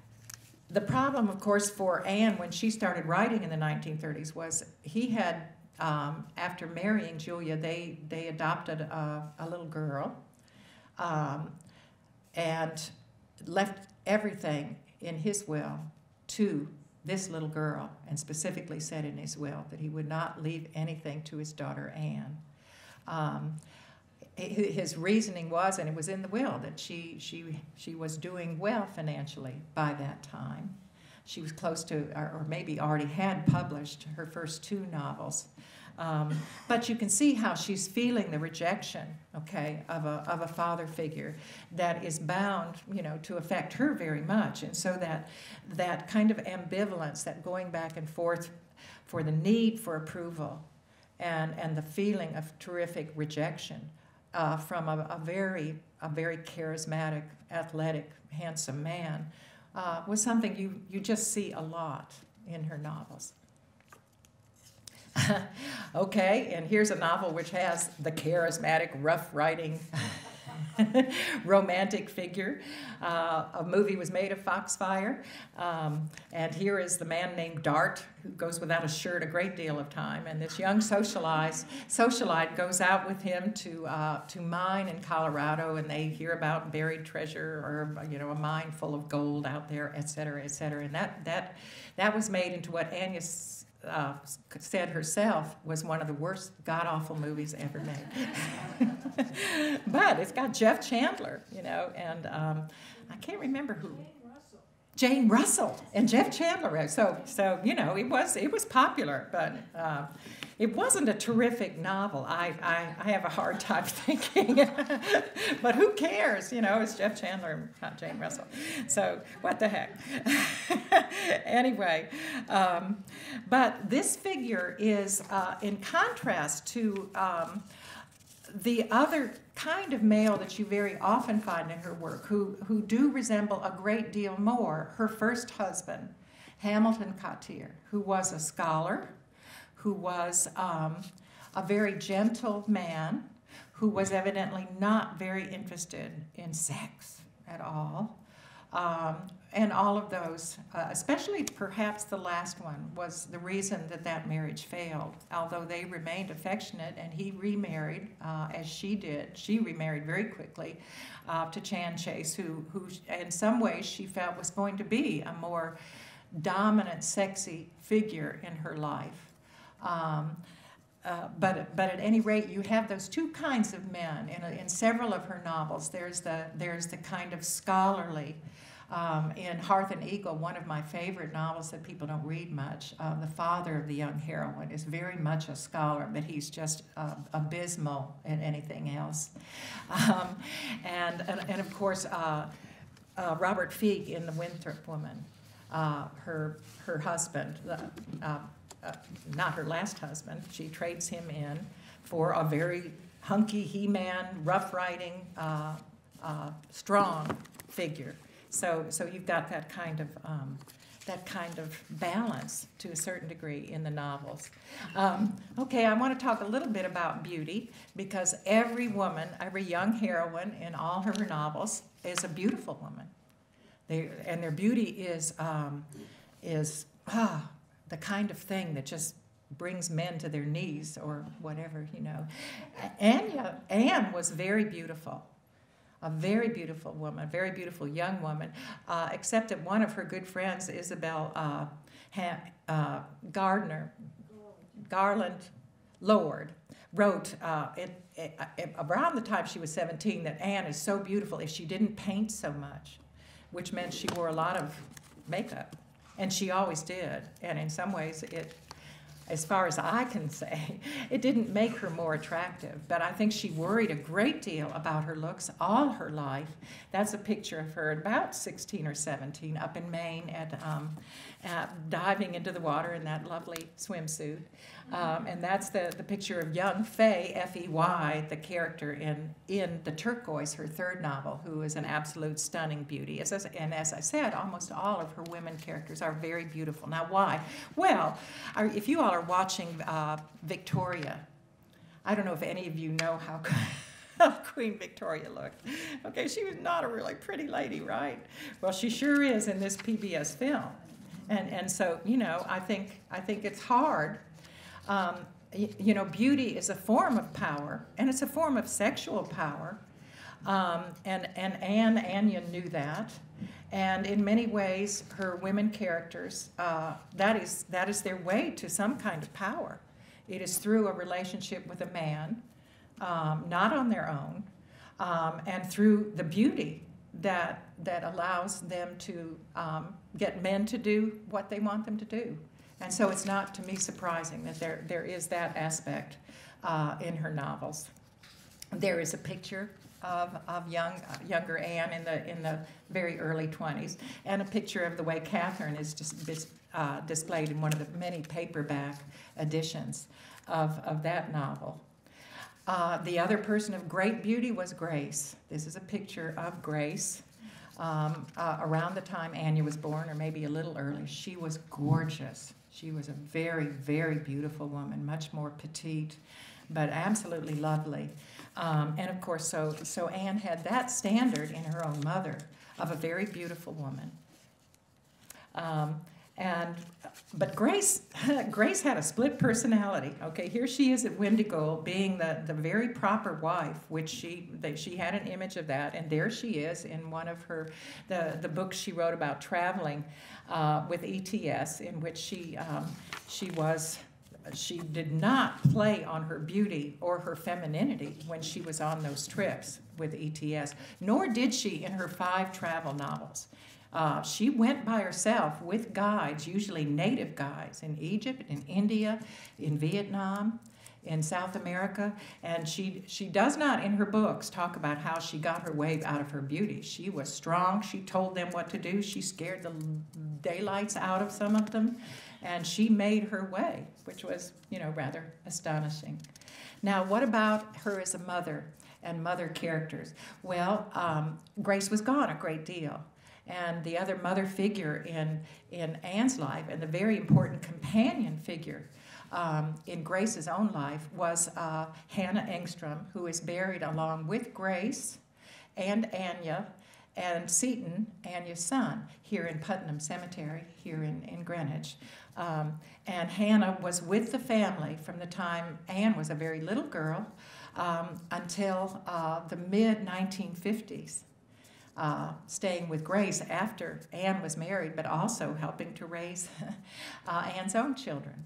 the problem, of course, for Anne when she started writing in the nineteen thirties was he had, um, after marrying Julia, they, they adopted a, a little girl. Um, and left everything in his will to this little girl, and specifically said in his will that he would not leave anything to his daughter Anne. Um, his reasoning was, and it was in the will, that she, she, she was doing well financially by that time. She was close to, or, or maybe already had published her first two novels. Um, but you can see how she's feeling the rejection, okay, of a, of a father figure that is bound, you know, to affect her very much. And so that, that kind of ambivalence, that going back and forth for the need for approval and, and the feeling of terrific rejection uh, from a, a, very, a very charismatic, athletic, handsome man uh, was something you, you just see a lot in her novels. Okay, and here's a novel which has the charismatic, rough writing romantic figure. Uh, a movie was made of Foxfire, um, and here is the man named Dart, who goes without a shirt a great deal of time, and this young socialite, socialite goes out with him to, uh, to mine in Colorado, and they hear about buried treasure or, you know, a mine full of gold out there, et cetera, et cetera. And that, that, that was made into what Anya uh, said herself was one of the worst god-awful movies ever made. But it's got Jeff Chandler, you know, and um, I can't remember who. Jane Russell and Jeff Chandler. So, so you know, it was it was popular, but uh, it wasn't a terrific novel. I, I, I have a hard time thinking, but who cares? You know, it's Jeff Chandler, not Jane Russell. So what the heck? Anyway, um, but this figure is uh, in contrast to um, the other kind of male that you very often find in her work, who, who do resemble a great deal more her first husband, Hamilton Cottier, who was a scholar, who was um, a very gentle man, who was evidently not very interested in sex at all. Um, and all of those, uh, especially perhaps the last one, was the reason that that marriage failed. Although they remained affectionate and he remarried, uh, as she did. She remarried very quickly uh, to Chan Chase, who, who in some ways she felt was going to be a more dominant, sexy figure in her life. Um, Uh, but, but at any rate, you have those two kinds of men in, a, in several of her novels. There's the, there's the kind of scholarly, um, in Hearth and Eagle, one of my favorite novels that people don't read much, uh, the father of the young heroine is very much a scholar, but he's just uh, abysmal in anything else. Um, and, and, and of course, uh, uh, Robert Feig in The Winthrop Woman, uh, her, her husband, uh, Uh, not her last husband. She trades him in for a very hunky he-man, rough-riding, uh, uh, strong figure. So, so you've got that kind of um, that kind of balance to a certain degree in the novels. Um, okay, I want to talk a little bit about beauty, because every woman, every young heroine in all her novels is a beautiful woman. They, and their beauty is um, is ah. the kind of thing that just brings men to their knees or whatever, you know. Anya, Anne was very beautiful, a very beautiful woman, a very beautiful young woman, uh, except that one of her good friends, Isabel uh, ha uh, Gardner, Garland Lord, wrote uh, it, it, it, around the time she was seventeen that Anne is so beautiful if she didn't paint so much, which meant she wore a lot of makeup. And she always did. And in some ways, it, as far as I can say, it didn't make her more attractive. But I think she worried a great deal about her looks all her life. That's a picture of her at about sixteen or seventeen up in Maine at, um, at diving into the water in that lovely swimsuit. Um, and that's the, the picture of young Fay, F E Y, the character in, in The Turquoise, her third novel, who is an absolute stunning beauty. As I, and as I said, almost all of her women characters are very beautiful. Now, why? Well, if you all are watching uh, Victoria, I don't know if any of you know how, how Queen Victoria looked. Okay, she was not a really pretty lady, right? Well, she sure is in this P B S film. And, and so, you know, I think, I think it's hard. Um, you, you know, beauty is a form of power, and it's a form of sexual power. Um, and, and Anne, Anya knew that. And in many ways, her women characters, uh, that is, that is their way to some kind of power. It is through a relationship with a man, um, not on their own, um, and through the beauty that, that allows them to um, get men to do what they want them to do. And so it's not, to me, surprising that there, there is that aspect uh, in her novels. There is a picture of, of young, uh, younger Anne in the, in the very early twenties, and a picture of the way Catherine is just dis, uh, displayed in one of the many paperback editions of, of that novel. Uh, the other person of great beauty was Grace. This is a picture of Grace. Um, uh, around the time Anya was born, or maybe a little early. She was gorgeous. She was a very, very beautiful woman, much more petite, but absolutely lovely. Um, and of course, so, so Anne had that standard in her own mother of a very beautiful woman. Um, and, but Grace, Grace had a split personality. Okay, here she is at Wendigo being the, the very proper wife, which she, that she had an image of that. And there she is in one of her, the, the books she wrote about traveling uh, with E T S, in which she, um, she was, she did not play on her beauty or her femininity when she was on those trips with E T S, nor did she in her five travel novels. Uh, she went by herself with guides, usually native guides, in Egypt, in India, in Vietnam, in South America, and she, she does not in her books talk about how she got her way out of her beauty. She was strong, she told them what to do, she scared the daylights out of some of them, and she made her way, which was, you know, rather astonishing. Now, what about her as a mother and mother characters? Well, um, Grace was gone a great deal. And the other mother figure in, in Anne's life, and the very important companion figure um, in Grace's own life, was uh, Hannah Engstrom, who is buried along with Grace and Anya and Seton, Anya's son, here in Putnam Cemetery, here in, in Greenwich. Um, and Hannah was with the family from the time Anne was a very little girl um, until uh, the mid nineteen fifties. Uh, staying with Grace after Anne was married, but also helping to raise uh, Anne's own children.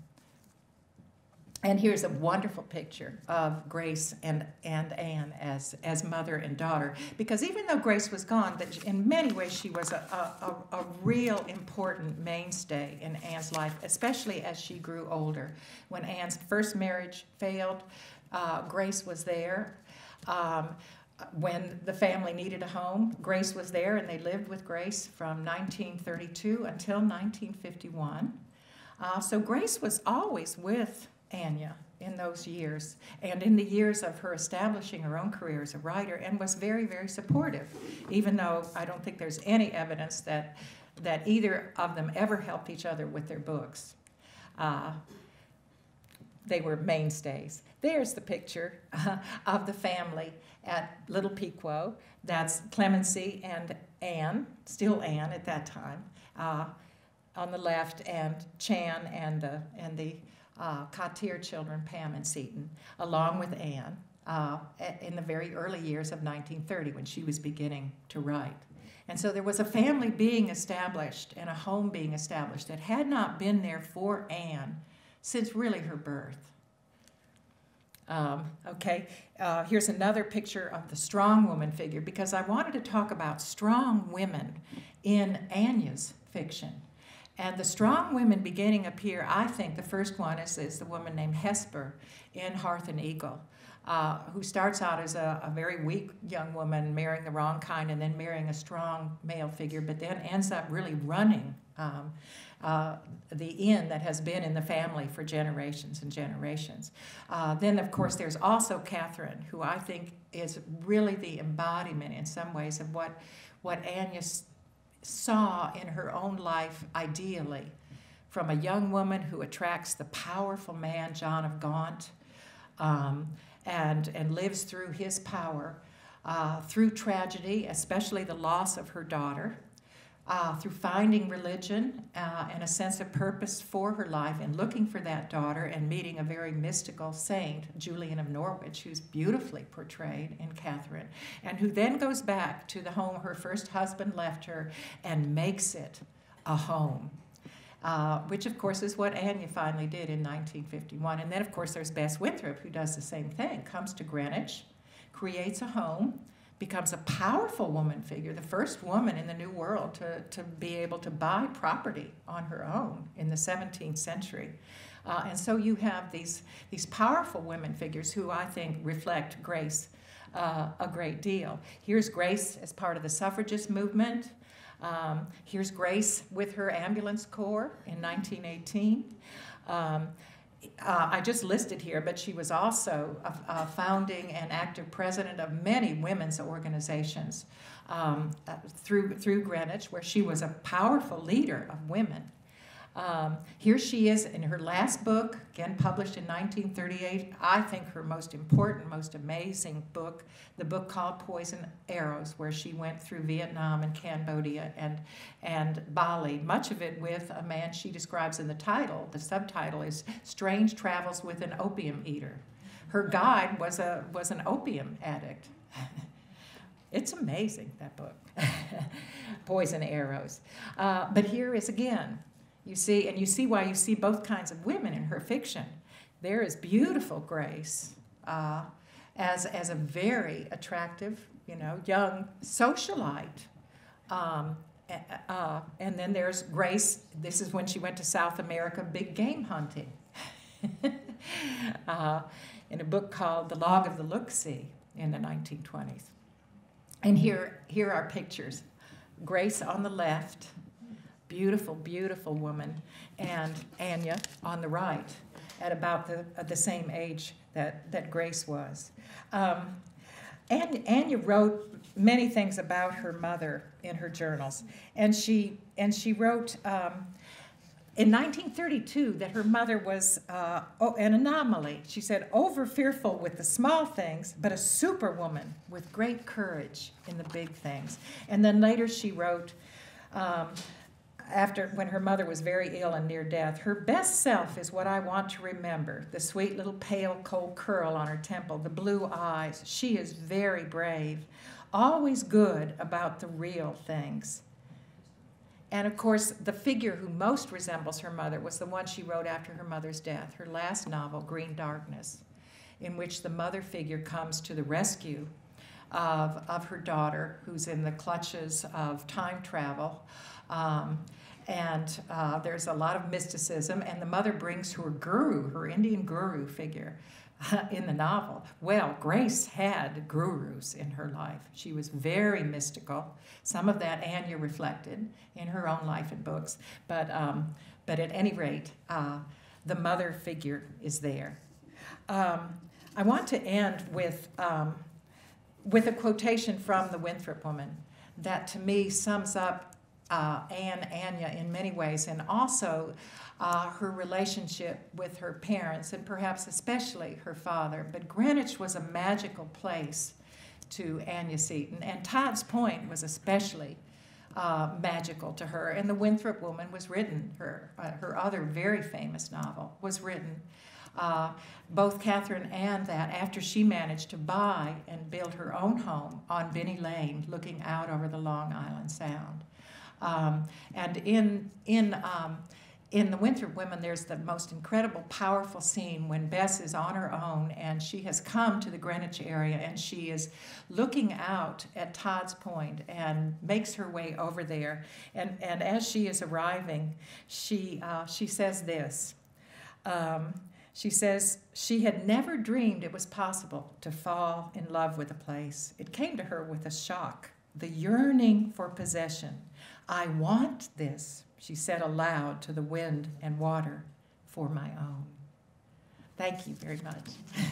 And here's a wonderful picture of Grace and, and Anne as, as mother and daughter, because even though Grace was gone, that in many ways she was a, a, a real important mainstay in Anne's life, especially as she grew older. When Anne's first marriage failed, uh, Grace was there. Um, When the family needed a home, Grace was there, and they lived with Grace from nineteen thirty-two until nineteen fifty-one. Uh, so Grace was always with Anya in those years, and in the years of her establishing her own career as a writer, and was very, very supportive, even though I don't think there's any evidence that, that either of them ever helped each other with their books. Uh, they were mainstays. There's the picture uh, of the family at Little Pequot. That's Clemency and Anne, still Anne at that time, uh, on the left, and Chan and the, and the uh, Cottier children, Pam and Seton, along with Anne, uh, in the very early years of nineteen thirty when she was beginning to write. And so there was a family being established and a home being established that had not been there for Anne since really her birth. Um, okay, uh, here's another picture of the strong woman figure, because I wanted to talk about strong women in Anya's fiction. And the strong women beginning up here, I think the first one is, is the woman named Hesper in Hearth and Eagle, uh, who starts out as a, a very weak young woman marrying the wrong kind and then marrying a strong male figure, but then ends up really running um, Uh, the inn that has been in the family for generations and generations. Uh, then, of course, there's also Catherine, who I think is really the embodiment in some ways of what, what Anya saw in her own life ideally, from a young woman who attracts the powerful man, John of Gaunt, um, and, and lives through his power, uh, through tragedy, especially the loss of her daughter, Uh, through finding religion uh, and a sense of purpose for her life and looking for that daughter and meeting a very mystical saint, Julian of Norwich, who's beautifully portrayed in Catherine, and who then goes back to the home her first husband left her and makes it a home, uh, which of course is what Anya finally did in nineteen fifty-one. And then of course there's Bess Winthrop, who does the same thing, comes to Greenwich, creates a home, becomes a powerful woman figure, the first woman in the New World to, to be able to buy property on her own in the seventeenth century. Uh, and so you have these, these powerful women figures who I think reflect Grace uh, a great deal. Here's Grace as part of the suffragist movement. Um, here's Grace with her ambulance corps in nineteen eighteen. Um, Uh, I just listed here, but she was also a, a founding and active president of many women's organizations um, uh, through, through Greenwich, where she was a powerful leader of women. Um, here she is in her last book, again published in nineteen thirty-eight. I think her most important, most amazing book, the book called Poison Arrows, where she went through Vietnam and Cambodia and, and Bali, much of it with a man she describes in the title. The subtitle is Strange Travels with an Opium Eater. Her guide was, a, was an opium addict. It's amazing, that book, Poison Arrows. Uh, but here is again, you see, and you see why you see both kinds of women in her fiction. There is beautiful Grace uh, as, as a very attractive, you know, young socialite. Um, uh, and then there's Grace, this is when she went to South America big game hunting. uh, in a book called The Log of the Look-See in the nineteen twenties. And here, here are pictures. Grace on the left, beautiful, beautiful woman, and Anya on the right, at about the, at the same age that, that Grace was. Um, and Anya wrote many things about her mother in her journals, and she, and she wrote um, in nineteen thirty-two that her mother was uh, oh, an anomaly. She said, over fearful with the small things, but a superwoman with great courage in the big things. And then later she wrote, um, after when her mother was very ill and near death, her best self is what I want to remember, the sweet little pale cold curl on her temple, the blue eyes. She is very brave, always good about the real things. And of course, the figure who most resembles her mother was the one she wrote after her mother's death, her last novel, Green Darkness, in which the mother figure comes to the rescue of, of her daughter, who's in the clutches of time travel. Um, and uh, there's a lot of mysticism, and the mother brings her guru, her Indian guru figure, in the novel. Well, Grace had gurus in her life. She was very mystical. Some of that Anya reflected in her own life and books. But, um, but at any rate, uh, the mother figure is there. Um, I want to end with, um, with a quotation from the Winthrop Woman that to me sums up uh, Anne Anya in many ways, and also Uh, her relationship with her parents, and perhaps especially her father. But Greenwich was a magical place to Anya Seton, and Todd's Point was especially uh, magical to her. And The Winthrop Woman was written, her, uh, her other very famous novel was written. Uh, both Catherine and that, after she managed to buy and build her own home on Binney Lane, looking out over the Long Island Sound. Um, and in, in um, In The Winthrop Women, there's the most incredible, powerful scene when Bess is on her own and she has come to the Greenwich area and she is looking out at Todd's Point and makes her way over there. And, and as she is arriving, she, uh, she says this. Um, she says she had never dreamed it was possible to fall in love with a place. It came to her with a shock, the yearning for possession. I want this, she said aloud to the wind and water, for my own. Thank you very much.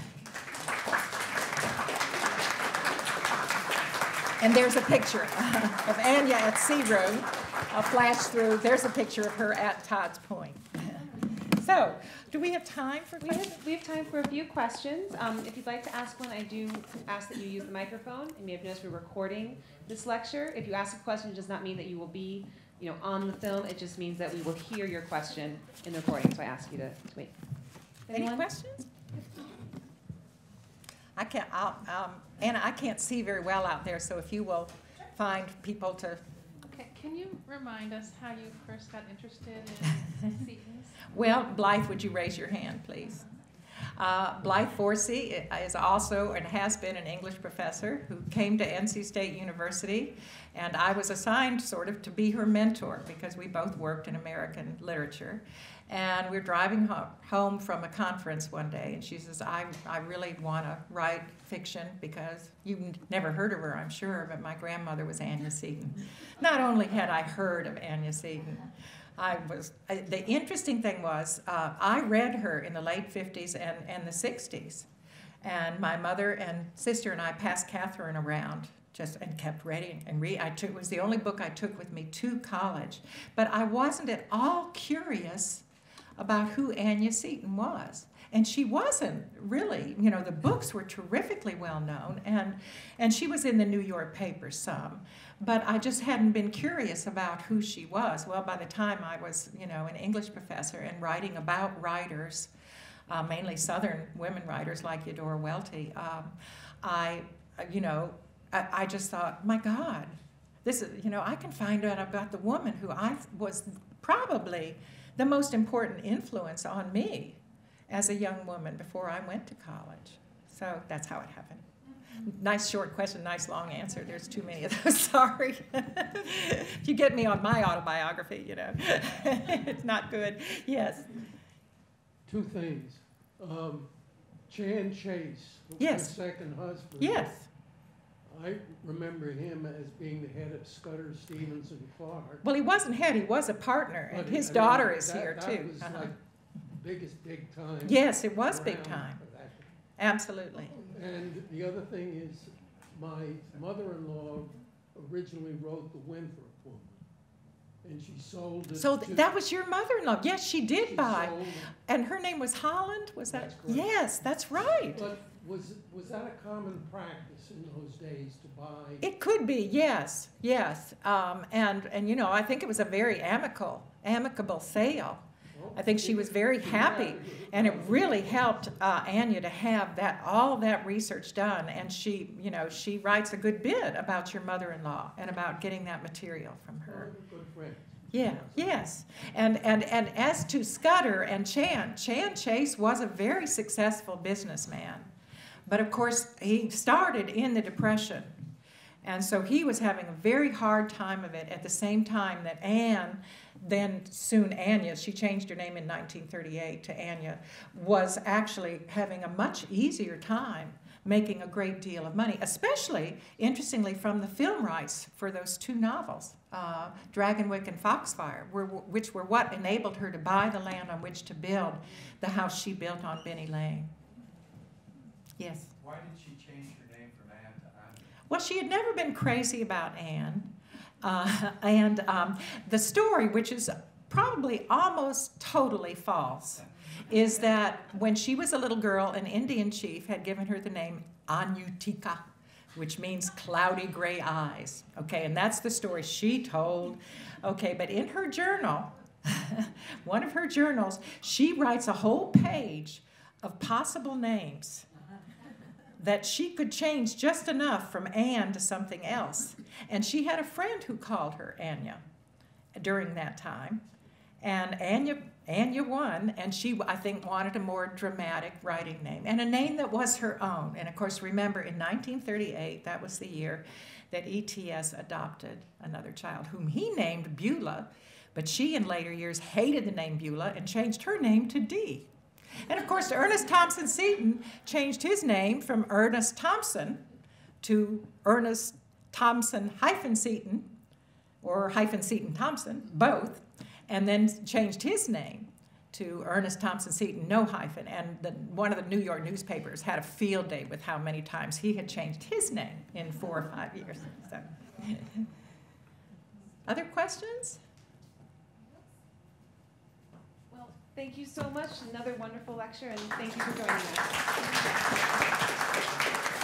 And there's a picture of Anya at Sea Room, a flash through. There's a picture of her at Todd's Point. So, do we have time for questions? We have, we have time for a few questions. Um, if you'd like to ask one, I do ask that you use the microphone. You may have noticed we're recording this lecture. If you ask a question, it does not mean that you will be you know, on the film. It just means that we will hear your question in the recording. So I ask you to, to wait. Any Anyone? questions? I can't, I'll, um, Anna, I can't see very well out there, so if you will find people to... Okay, can you remind us how you first got interested in Setons? Well, Blythe, would you raise your hand, please? Uh, Blythe Forsey is also and has been an English professor who came to N C State University, and I was assigned sort of to be her mentor because we both worked in American literature. And we were driving home from a conference one day, and she says, I, I really want to write fiction because you've never heard of her, I'm sure, but my grandmother was Anya Seton. Not only had I heard of Anya Seton, I was, I, the interesting thing was, uh, I read her in the late fifties and, and the sixties. And my mother and sister and I passed Catherine around just and kept reading and read. I took, it was the only book I took with me to college. But I wasn't at all curious about who Anya Seton was. And she wasn't really, you know, the books were terrifically well known, and, and she was in the New York papers some. But I just hadn't been curious about who she was. Well, by the time I was, you know, an English professor and writing about writers, uh, mainly Southern women writers like Eudora Welty, um, I, you know, I, I just thought, my God, this is, you know, I can find out about the woman who I was probably the most important influence on me as a young woman before I went to college. So that's how it happened. Nice short question, nice long answer. There's too many of those, sorry. If you get me on my autobiography, you know, it's not good. Yes? Two things. Um, Chan Chase, Yes. her second husband. Yes. I remember him as being the head of Scudder, Stevens, and Clark. Well, he wasn't head, he was a partner, and But, his I mean, daughter is that- here that too. was Uh-huh. like biggest big time. Yes, it was big around time. for that. Absolutely. And the other thing is, my mother-in-law originally wrote The Winthrop Woman, and she sold it So to- th- that was your mother-in-law. Yes, she did she buy. sold it. And her name was Holland, was that? That's correct. Yes, that's right. But was, was that a common practice in those days to buy? It could be, yes, yes. Um, and, and, you know, I think it was a very amicable, amicable sale. Well, I think she was very happy, and it really helped uh, Anya to have that, all that research done. And she, you know, she writes a good bit about your mother-in-law and about getting that material from her. Good friend. Yeah, yes. And, and, and as to Scudder and Chan, Chan Chase was a very successful businessman. But of course, he started in the Depression. And so he was having a very hard time of it at the same time that Anne, then soon Anya, she changed her name in nineteen thirty-eight to Anya, was actually having a much easier time making a great deal of money, especially, interestingly, from the film rights for those two novels, uh, Dragonwyck and Foxfire, were, which were what enabled her to buy the land on which to build the house she built on Benny Lane. Yes? Why did she change her name from Anne to Anya? Well, she had never been crazy about Anne. Uh, and um, the story, which is probably almost totally false, is that when she was a little girl, an Indian chief had given her the name Anyutika, which means cloudy gray eyes. Okay, and that's the story she told. Okay, but in her journal, one of her journals, she writes a whole page of possible names that she could change just enough from Anne to something else. And she had a friend who called her Anya during that time. And Anya, Anya won, and she, I think, wanted a more dramatic writing name, and a name that was her own. And of course, remember, in nineteen thirty-eight, that was the year that E T S adopted another child, whom he named Beulah, but she, in later years, hated the name Beulah and changed her name to Dee. And of course, Ernest Thompson Seton changed his name from Ernest Thompson to Ernest Thompson hyphen Seton, or hyphen Seton Thompson, both, and then changed his name to Ernest Thompson Seton, no hyphen. And the, one of the New York newspapers had a field day with how many times he had changed his name in four or five years. So. Other questions? Thank you so much. Another wonderful lecture, and thank you for joining us.